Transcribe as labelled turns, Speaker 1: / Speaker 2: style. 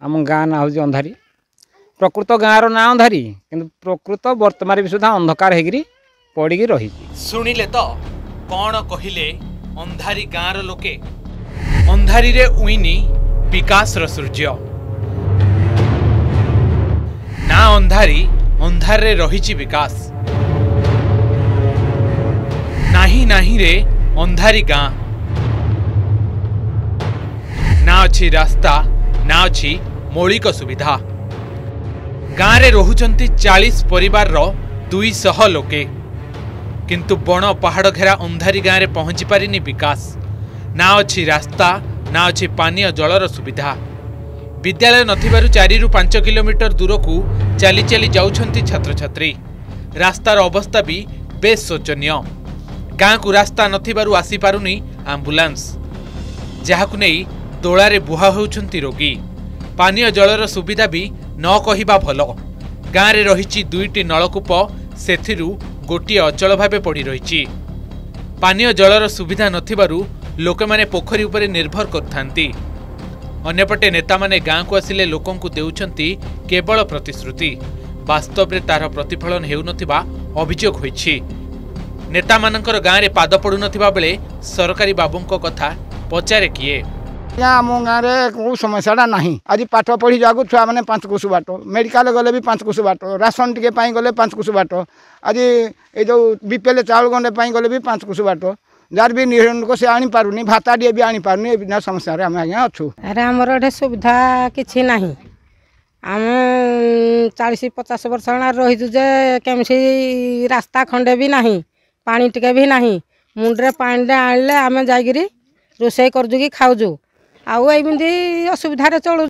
Speaker 1: आम गाँ ना हूँ अंधारी प्रकृत गाँव ना अंधारी किंतु प्रकृत वर्तमान भी सुधा अंधकार होगी पड़ी रही।
Speaker 2: शुणिले तो कौन कहले अंधारी गाँव लोके अंधारी रे उइनी विकास र सूर्य ना अंधारी अंधार रे रही विकास नाही नाही रे अंधारी गाँ ना अच्छी रास्ता ना अच्छी मौलिक सुविधा गाँव रे रहुचंती 40 परिवार रो 200 लोके किंतु बण पहाड़ घेरा अंधारी गाँव रे पहुंची पारिनी विकास ना अच्छी रास्ता ना अच्छी पानीय जलर सुविधा विद्यालय नथिबारु 4 ରୁ 5 किलोमीटर दूर को चली चली जाउछंती छात्र छात्री रास्तार अवस्था भी बेस शोचनीय गाँ को रास्ता नथिबारु आसी पारुनी आंबुलांस जहाकु नहीं दोलारे बुहा होउछंती रोगी पानीय जलर सुविधा भी न कहिबा भल गाँव रे रहिछि 2टी नलकूप सेथिरु गोटिए अचल भावे पड़ी रही पानीय जलर सुविधा नथिबारु लोके माने पोखरी उपरे निर्भर करथांती अन्यपटे नेता माने गाँ को आसिले लोकं को देउछंती केवल प्रतिश्रुति वास्तव रे तार प्रतिफलन हेउ नथिबा अभियोग होइछि नेता मानकर गाँ रे पाद पडु नथिबा बेले सरकारी बाबूंको कथा पचारे किए
Speaker 3: आम गाँव में कौ समस्या ना आज पाठ पढ़ी जाकू छुआ मैंने 5 कोस बाट मेडिकल गले भी 5 कोस बाट राशन टे गले 5 कोस बाट आज ये जो बीपीएल चाउल गंडे गले भी 5 कोस बाट जार भी निहरण को से आनी पारुनी भाता टे भी आनी पारुनी बिना समस्या रे आम आज्ञा अच्छु।
Speaker 4: अरे आमर एठे सुविधा किछि नाही आम 40-50 वर्ष रहीचु जे केमसी रास्ता खंडे भी नाही पानी टिके भी नाही मुंडरे पानी आनले आम जाइगिरी रोषे करजु कि खाऊजु आउ एमती असुविधा चलु।